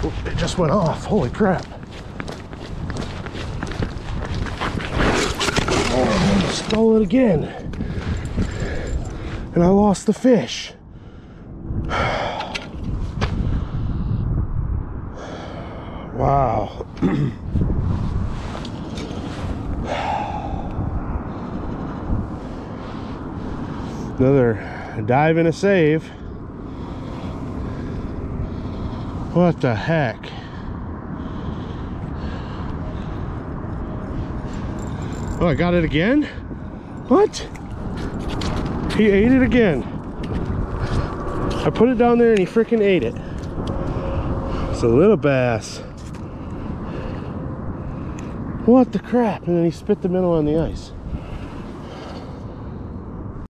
It just went off. Holy crap. Oh, I almost stole it again. And I lost the fish. Wow. Another dive and a save. What the heck? Oh, I got it again? What? He ate it again. I put it down there and he freaking ate it. It's a little bass. What the crap? And then he spit the minnow on the ice.